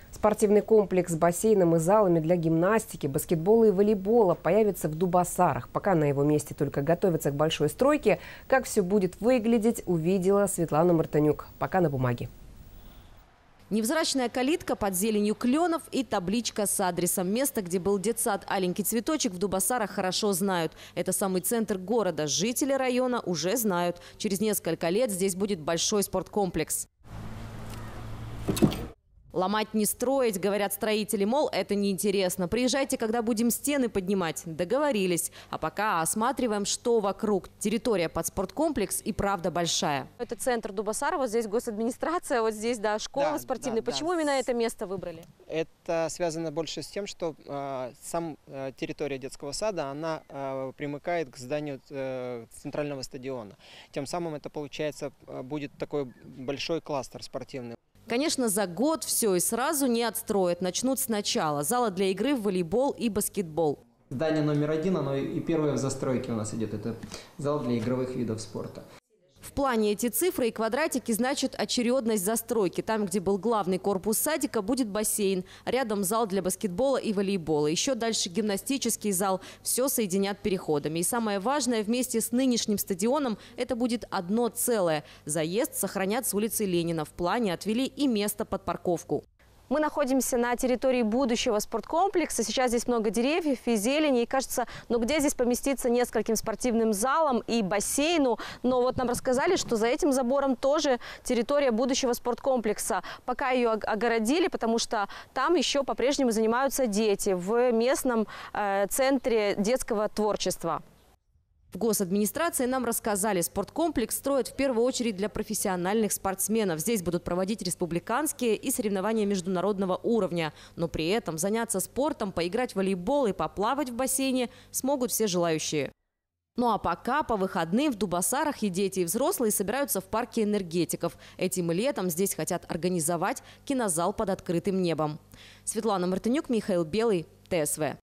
Спортивный комплекс с бассейном и залами для гимнастики, баскетбола и волейбола появится в Дубосарах. Пока на его месте только готовятся к большой стройке. Как все будет выглядеть, увидела Светлана Мартынюк. Пока на бумаге. Невзрачная калитка под зеленью кленов и табличка с адресом. Место, где был детсад «Аленький цветочек», в Дубосарах хорошо знают. Это самый центр города. Жители района уже знают. Через несколько лет здесь будет большой спорткомплекс. Ломать не строить, говорят строители, мол, это неинтересно. Приезжайте, когда будем стены поднимать. Договорились. А пока осматриваем, что вокруг. Территория под спорткомплекс и правда большая. Это центр Дубосара, вот здесь госадминистрация, вот здесь, да, школа спортивная. Почему именно это место выбрали? Это связано больше с тем, что территория детского сада, она примыкает к зданию центрального стадиона. Тем самым это, получается, будет такой большой кластер спортивный. Конечно, за год все и сразу не отстроят. Начнут сначала. Залы для игры в волейбол и баскетбол. Здание номер 1, оно и первое в застройке у нас идет. Это зал для игровых видов спорта. В плане эти цифры и квадратики значат очередность застройки. Там, где был главный корпус садика, будет бассейн. Рядом зал для баскетбола и волейбола. Еще дальше гимнастический зал. Все соединят переходами. И самое важное, вместе с нынешним стадионом это будет одно целое. Заезд сохранят с улицы Ленина. В плане отвели и место под парковку. Мы находимся на территории будущего спорткомплекса. Сейчас здесь много деревьев и зелени. И кажется, ну где здесь поместиться нескольким спортивным залам и бассейну? Но вот нам рассказали, что за этим забором тоже территория будущего спорткомплекса. Пока ее огородили, потому что там еще по-прежнему занимаются дети в местном центре детского творчества. В госадминистрации нам рассказали, спорткомплекс строят в первую очередь для профессиональных спортсменов. Здесь будут проводить республиканские и соревнования международного уровня. Но при этом заняться спортом, поиграть в волейбол и поплавать в бассейне смогут все желающие. Ну а пока по выходным в Дубосарах и дети, и взрослые собираются в парке энергетиков. Этим летом здесь хотят организовать кинозал под открытым небом. Светлана Мартынюк, Михаил Белый, ТСВ.